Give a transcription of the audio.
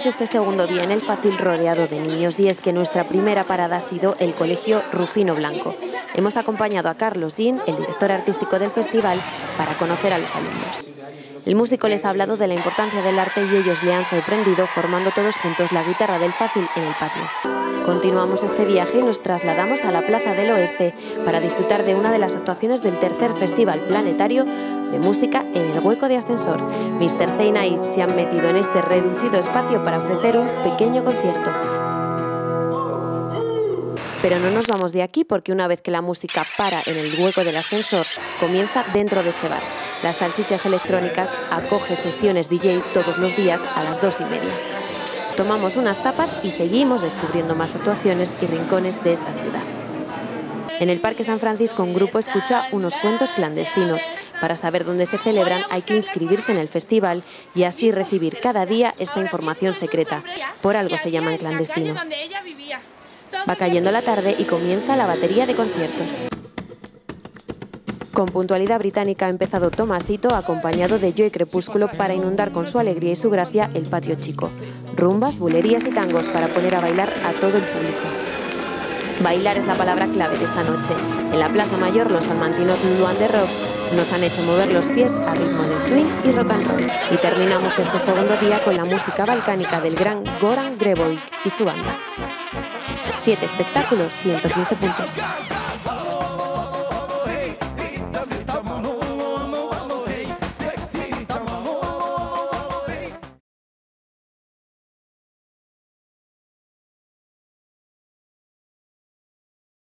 Continuamos este segundo día en el Fácil rodeado de niños, y es que nuestra primera parada ha sido el Colegio Rufino Blanco. Hemos acompañado a Carlos Yin, el director artístico del festival, para conocer a los alumnos. El músico les ha hablado de la importancia del arte y ellos le han sorprendido formando todos juntos la guitarra del Fácil en el patio. Continuamos este viaje y nos trasladamos a la Plaza del Oeste para disfrutar de una de las actuaciones del tercer Festival Planetario de Música en el Hueco de Ascensor. Mr. Zay Naif se han metido en este reducido espacio para ofrecer un pequeño concierto. Pero no nos vamos de aquí, porque una vez que la música para en el Hueco del Ascensor, comienza dentro de este bar. Las Salchichas Electrónicas acoge sesiones DJ todos los días a las 2:30. Tomamos unas tapas y seguimos descubriendo más actuaciones y rincones de esta ciudad. En el Parque San Francisco, un grupo escucha unos cuentos clandestinos. Para saber dónde se celebran hay que inscribirse en el festival y así recibir cada día esta información secreta. Por algo se llaman clandestino. Va cayendo la tarde y comienza la batería de conciertos. Con puntualidad británica ha empezado Tomasito, acompañado de Joy Crepúsculo, para inundar con su alegría y su gracia el patio chico. Rumbas, bulerías y tangos para poner a bailar a todo el público. Bailar es la palabra clave de esta noche. En la Plaza Mayor, los salmantinos Lulu and the Rock nos han hecho mover los pies a ritmo de swing y rock and roll. Y terminamos este segundo día con la música balcánica del gran Goran Grebovic y su banda. 7 espectáculos, 115 puntos.